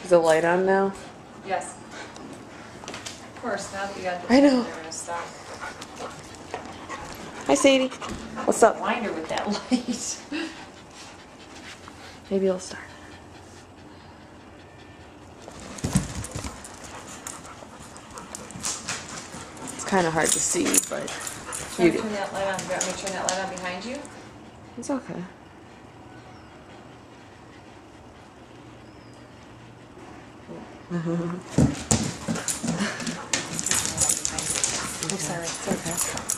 Is the light on now? Yes. Of course, now that you got the I know. they're gonna stop. Hi, Sadie. What's up? Blind her with that light. Maybe it'll start. It's kind of hard to see, but Turn that light on. You want me to turn that light on behind you? it's okay. I'm sorry. It's okay.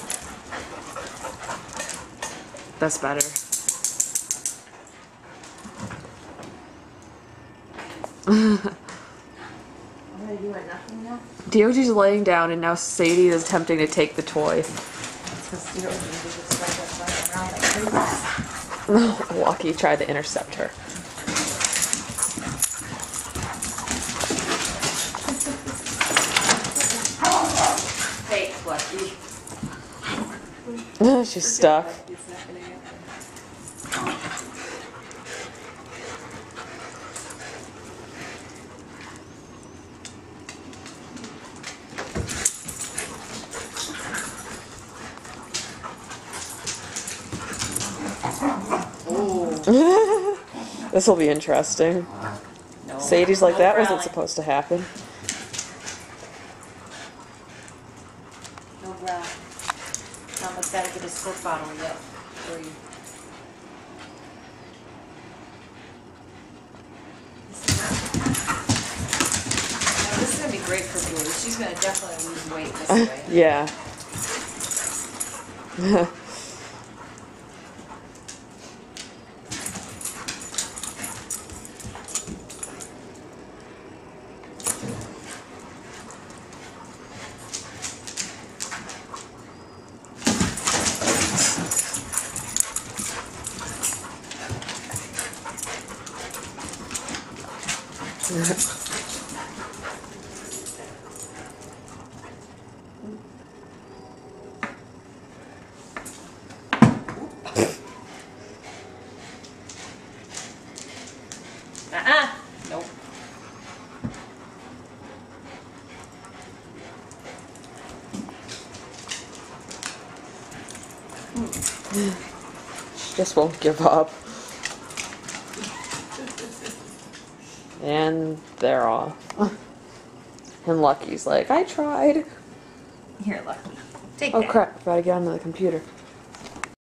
That's better. You want nothing now? Dioge's laying down, and now Sadie is attempting to take the toy. Because you don't need to just run around like crazy. Lucky tried to intercept her. Hey, Lucky. She's stuck. This will be interesting. No. Sadie's like, No that wasn't growling. supposed to happen. No growl. Mama's got to get a slip bottle yet for you. Now, this is going to be great for Julie. She's going to definitely lose weight this way. Yeah. Nope. She just won't give up. And they're off. And Lucky's like, I tried. Here, Lucky. Take Oh that. crap, gotta get onto the computer.